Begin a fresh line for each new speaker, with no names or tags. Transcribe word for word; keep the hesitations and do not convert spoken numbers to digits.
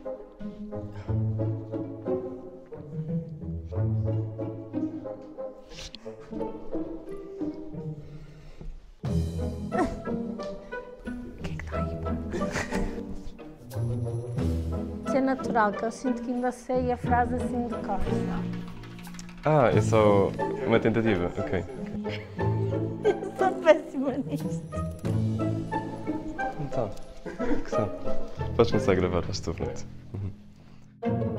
O que é que está aí? Isso é natural, que eu sinto que ainda sei a frase assim de cor.
Ah, é só uma tentativa, ok.
Eu sou péssima nisto.
Então, que são? Podes começar a gravar, estou pronto. Uhum.